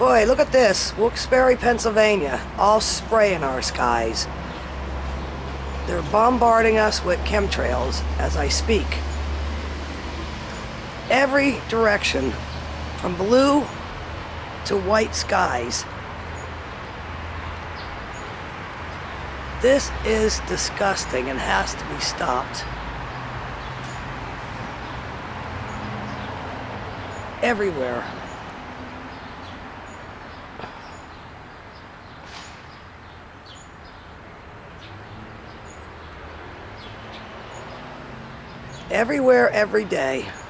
Boy, look at this. Wilkes-Barre, Pennsylvania, all spray in our skies. They're bombarding us with chemtrails as I speak. Every direction, from blue to white skies. This is disgusting and has to be stopped. Everywhere. Everywhere, every day.